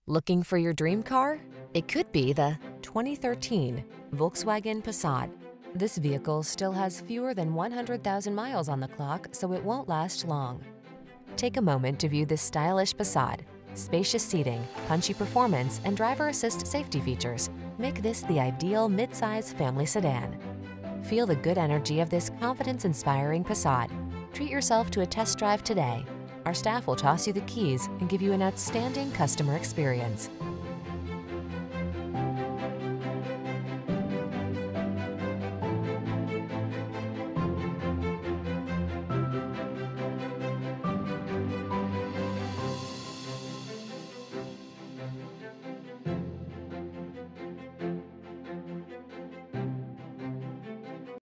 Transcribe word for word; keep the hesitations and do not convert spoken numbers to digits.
Looking for your dream car? It could be the twenty thirteen Volkswagen Passat. This vehicle still has fewer than one hundred thousand miles on the clock, so it won't last long. Take a moment to view this stylish Passat. Spacious seating, punchy performance, and driver assist safety features make this the ideal midsize family sedan. Feel the good energy of this confidence-inspiring Passat. Treat yourself to a test drive today. Our staff will toss you the keys and give you an outstanding customer experience.